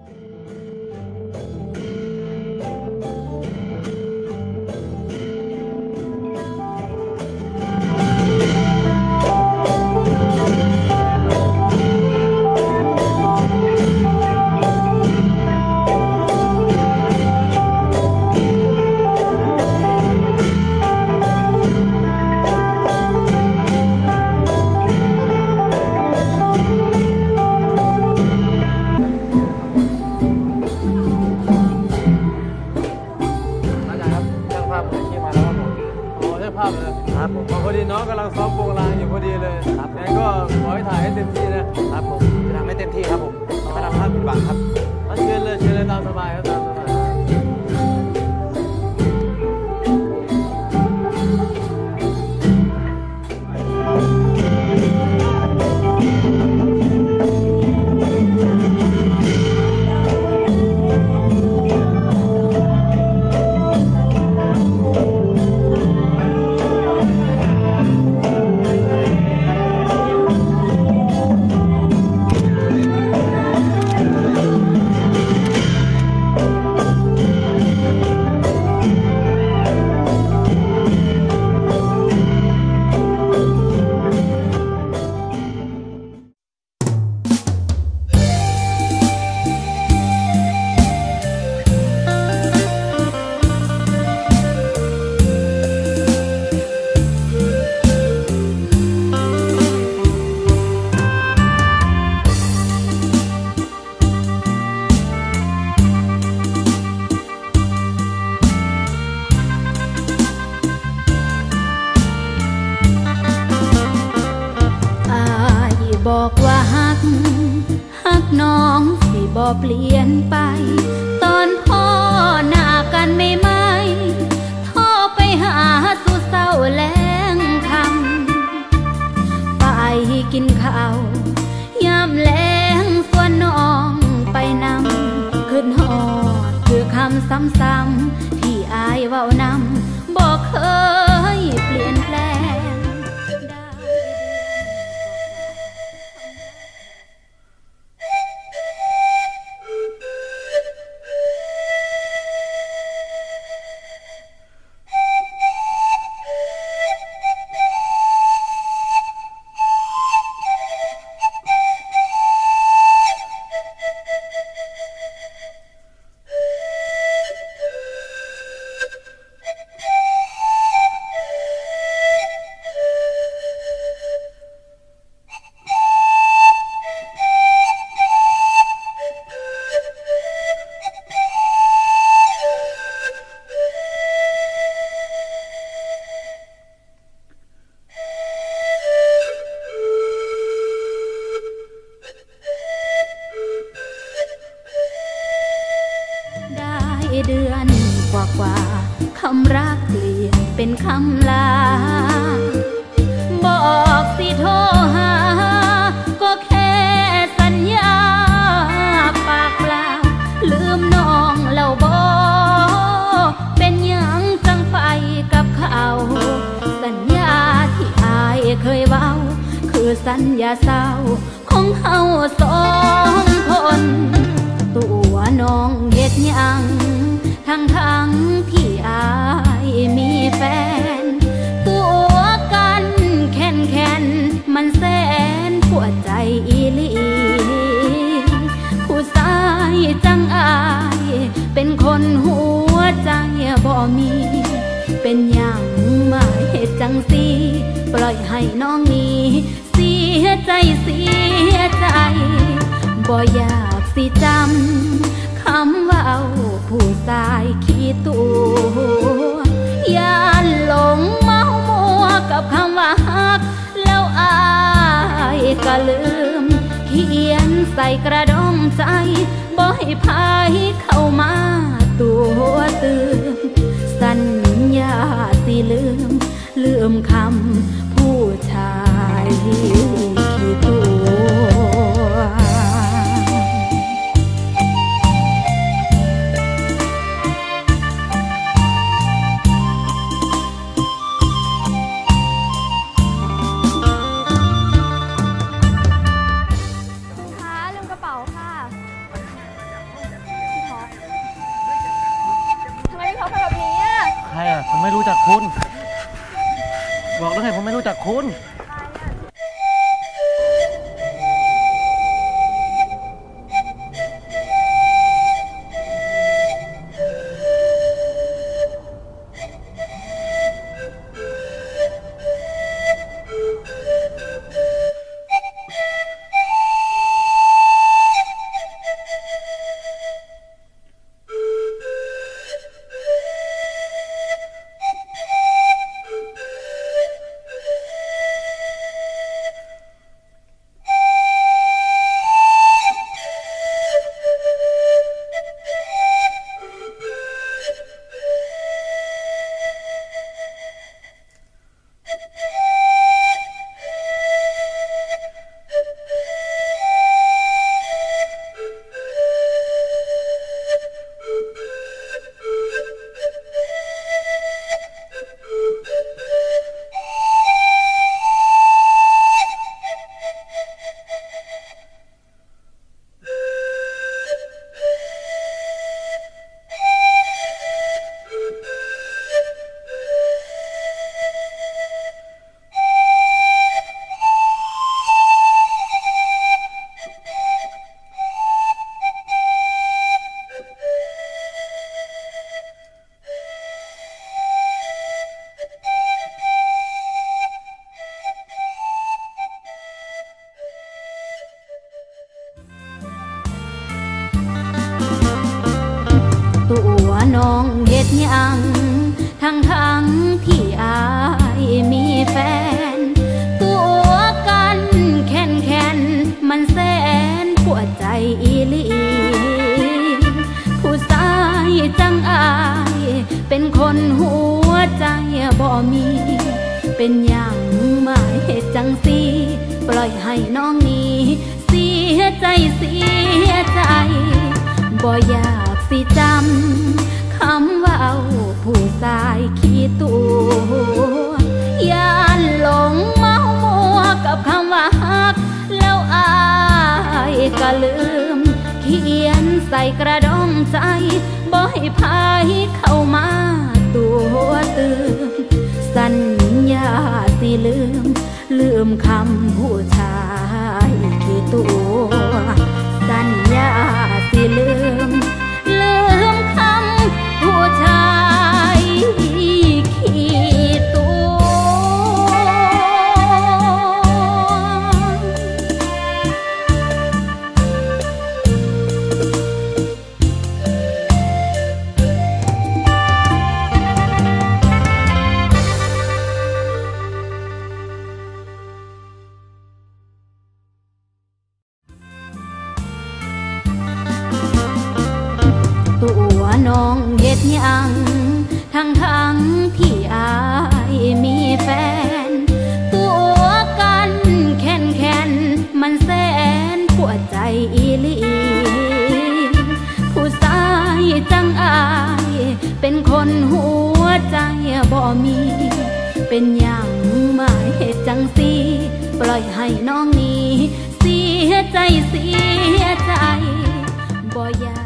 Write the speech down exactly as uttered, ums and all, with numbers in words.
พอดีน้องกำลังซ้อมโปรงลางอยู่พอดีเลยครับงั้นก็ขอให้ถ่ายให้เต็มที่นะครับผมจะทำให้เต็มที่ครับผมไม่ทำพลาดผิดหวังครับเชิญเลยเชิญเลยตามสบายครับตามสบายบอกว่าฮักฮักน้องสิบ่เปลี่ยนไปตอนพ่อหน้ากันไม่ไม่โทรไปหาสู่เศร้าแลงคำไปกินข้าวยามแลงส่วนน้องไปนำขึ้นหอดคือคำซ้ำๆที่อายเว้านำบอกเคยเปลี่ยนแปลงเดือนกว่ากว่าคำรักเปลี่ยนเป็นคำลาบอกสิโทรหาก็แค่สัญญาปากเปล่าลืมน้องเราบอกเป็นยังจังไปกับเขาสัญญาที่อายเคยเว้าคือสัญญาเศร้าของเฮาสองคนตัวน้องเฮ็ดยังทั้งทั้งที่อายมีแฟนตัวกันแค้นแค้นมันแสนปวดใจอีหลีผู้ชายจังอายเป็นคนหัวใจบ่มีเป็นอย่างมาเหตุจังสิปล่อยให้น้องนี้เสียใจเสียใจบ่อยากสิจำคำว่าเอาผู้ชายขี้ตัวอย่าหลงเมามัวกับคำว่าฮักแล้วอายก็ลืมเขียนใส่กระดองใจบ่ให้พายเข้ามาตัวตื่นสัญญาสิลืมลืมคำผู้ชายขี้ตัวคบอกแล้วไงผมไม่รู้จักคุณตัวน้องเฮ็ดหยังทั้งทั้งที่อายมีแฟนตัวกันแค้นแค้นมันแสนปวดใจอีหลีผู้ชายจังอายเป็นคนหัวใจบ่มีเป็นหยังมาเฮ็ดจังสิปล่อยให้น้องนี้เสียใจเสียใจบ่อยากสิจำคำว่าเอาผู้ชายขี้ตัวย่านหลงเมามัวกับคำว่าฮักแล้วอายก็ลืมเขียนใส่กระดองใจบ่ให้พายเข้ามาตัวตื่นสัญญาสิลืมลืมคำผู้ชายขี้ตัวสัญญาสิลืมลืมคำผู้ชายขี้ตัวตัวน้องเฮ็ดหยังทั้งทั้งที่อายมีแฟนตัวกันแค้นแค้นมันแสนปวดใจอีหลีผู้ชายจังอายเป็นคนหัวใจบ่มีเป็นหยังมาเฮ็ดจังสิปล่อยให้น้องนี้เสียใจเสียใจบ่อยาก